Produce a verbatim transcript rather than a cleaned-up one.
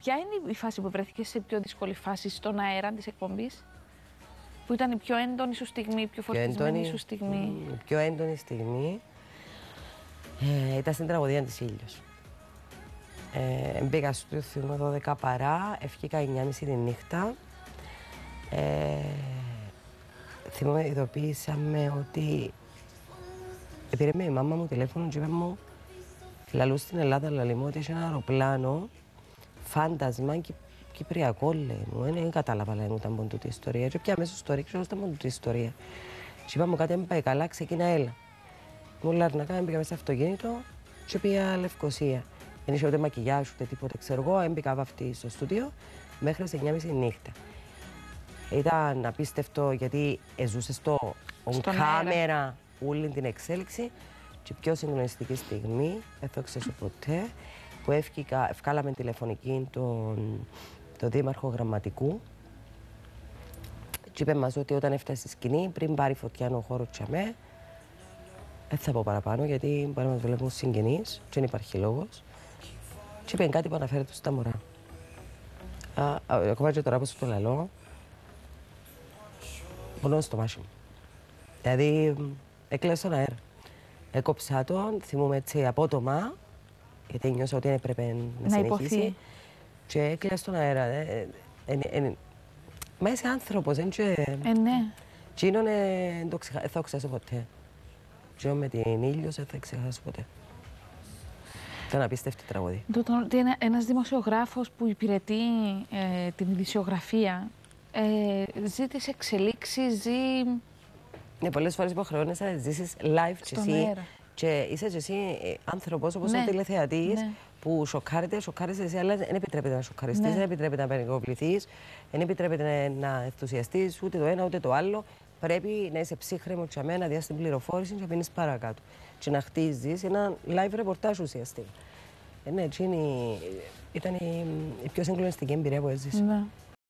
ποια είναι η φάση που βρέθηκε σε πιο δύσκολη φάση στον αέρα της εκπομπής, που ήταν η πιο έντονη σου στιγμή, η πιο φορτισμένη σου στιγμή? Η πιο έντονη στιγμή ε, ήταν στην τραγωδία της Ήλιος. Ε, μπήκα στο θυμό δώδεκα παρά, ευκήκα εννιά και μισή τη νύχτα. Ε, θυμάμαι, ειδοποίησαμε ότι πήρε με η μάμα μου τηλέφωνο και είπε μου λαλού στην Ελλάδα, λαλή μου, ότι έχει ένα αεροπλάνο φάντασμα και κυπριακό, λέει μου. Δεν κατάλαβα, λέει μου, ήταν μόνο τούτη η ιστορία. Και πια μέσα στο ρίξο, ήταν μόνο τούτη η ιστορία. Και είπα μου κάτι, δεν πάει καλά, ξεκίνα, έλα. Μου λάρνακα, μπήκα μέσα στο αυτοκίνητο και πήγα Λευκοσία. Δεν είχε ούτε μακιγιάζ, ούτε τίποτα, ξέρω εγώ. Έμπηκα βαφτή στο στούντιο μέχρι τις εννιά και μισή νύχτα. Ήταν απίστευτο γιατί ζούσε στο on camera όλη την εξέλιξη. Και η πιο συγκλονιστική στιγμή, δεν θα ξέρω ποτέ, που έφυγα, ευκάλαμε τηλεφωνική τον, τον δήμαρχο Γραμματικού και είπε μας ότι όταν έφτασε στη σκηνή, πριν πάρει φωτιά ο χώρος τσαμέ, δεν θα πω παραπάνω γιατί μπορεί να μας βλέπουν συγγενείς και δεν υπάρχει λόγος, και είπε κάτι που αναφέρεται στα μωρά. Ακόμα και τώρα που σου το λαλώ, πονώ στο μάσι μου. Δηλαδή, έκλαιγα στον αέρα. Έκοψα τον, θυμούμαι έτσι απότομα, γιατί νιώσα ότι έπρεπε να, να συνεχίσει. Και έκλαιγα στον αέρα. Ε, ε, ε, ε, μα είσαι άνθρωπος, δεν και... Ε, ναι. Τσίνον δεν θα το ξεχάσω ποτέ. Τσίνον με την Ήλιος δεν θα ξεχάσω ποτέ. Ήταν απίστευτη τραγωδία. Ένα, ένας δημοσιογράφος που υπηρετεί ε, την ειδησιογραφία ε, ζει τις εξελίξεις, ζει... Ναι, πολλές φορές υποχρεώνεσαι να ζήσεις live και εσύ. Αέρα. Και είσαι και εσύ άνθρωπος όπως ναι. ο τηλεθεατής, ναι. που σοκάρεται, σοκάρεσαι εσύ, αλλά δεν επιτρέπεται να σοκαριστείς, ναι. δεν επιτρέπεται να περικοβληθείς, δεν επιτρέπεται να ενθουσιαστείς ούτε το ένα ούτε το άλλο. Πρέπει να είσαι ψύχρεμο και αμένα, να διάσεις την πληροφόρηση και να πίνεις παρακάτω. Και να χτίζεις ένα live ρεπορτάζ ουσιαστικά. Ε, ναι, εκείνη ήταν η, η πιο συγκλονιστική εμπειρία που έζησα. Ναι.